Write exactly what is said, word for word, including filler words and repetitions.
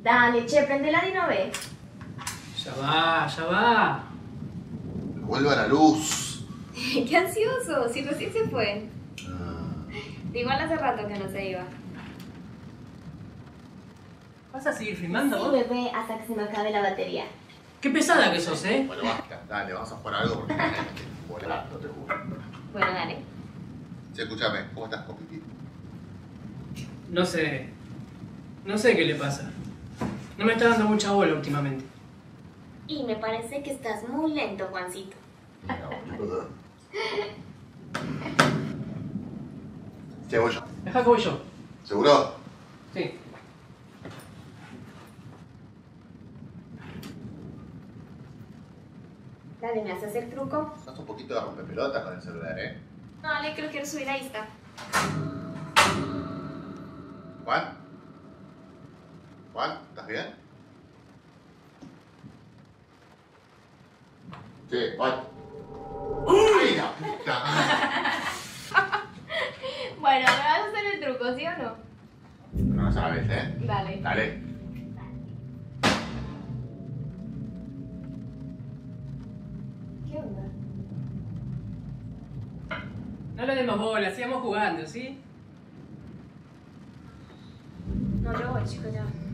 Dale, che, prendela y no ve. Ya va, ya va. Que vuelva la luz. Qué ansioso, si recién se fue. Ah. Igual hace rato que no se iba. ¿Vas a seguir filmando Sí, vos? bebé, hasta que se me acabe la batería. Qué pesada que sos, ¿eh? Bueno, basta, dale, vamos a jugar algo porque me estoy volando, te juro. Bueno, dale. Che, escúchame, ¿cómo estás con Pipi? No sé. No sé qué le pasa. No me está dando mucha bola últimamente. Y me parece que estás muy lento, Juancito. No, boludo. Che, voy yo. Deja que voy yo. ¿Seguro? Sí. Dale, ¿me haces el truco? Sos un poquito de rompepelota con el celular, ¿eh? No, dale, que lo quiero subir a Insta. ¿Juan? ¿Juan? ¿Estás bien? Sí, Juan. ¡Uy, la puta madre! Bueno, ¿me vas a hacer el truco, sí o no? No lo sabes, ¿eh? Dale. Dale. ¿Qué onda? No le demos bola, sigamos jugando, ¿sí? No, yo voy, chicos, ya.